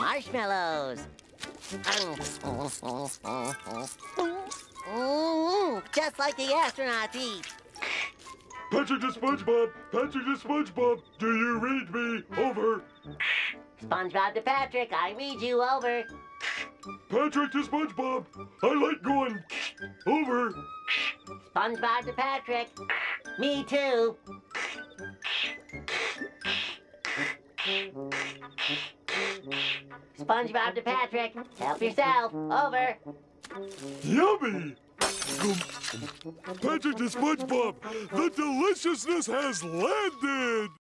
marshmallows. Just like the astronauts eat. Patrick to SpongeBob! Patrick to SpongeBob! Do you read me? Over! SpongeBob to Patrick, I read you over. Patrick to SpongeBob! I like going over! SpongeBob to Patrick, me too. SpongeBob to Patrick, help yourself, over. Yummy! Patrick to SpongeBob! The deliciousness has landed!